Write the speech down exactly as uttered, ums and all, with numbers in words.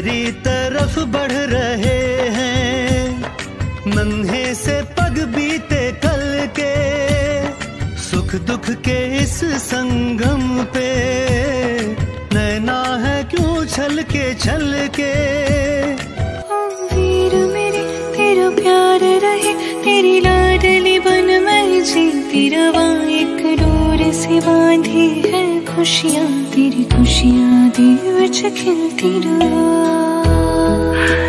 तेरी तरफ बढ़ रहे हैं, नन्हे से पग बीते कल के, सुख दुख के इस संगम पे नैना है क्यों छल के छल के। ओ वीर मेरे तेरा प्यार रहे, तेरी लाडली बन मैं जीती रवा, एक डोर से बांधी है खुशियाँ, तेरी खुशियाँ दी विच खिलती रवा।